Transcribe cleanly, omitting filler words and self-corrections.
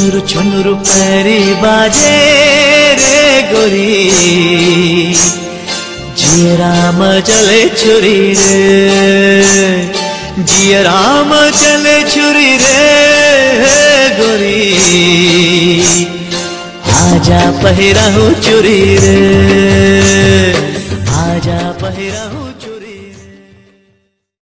छुनुरु पैरी बाजे रे गोरी जिया राम चले छुरी रे जिया राम चले छुरी रे गोरी आजा पहिरा हूँ चुरी रे आजा पहिरा हूँ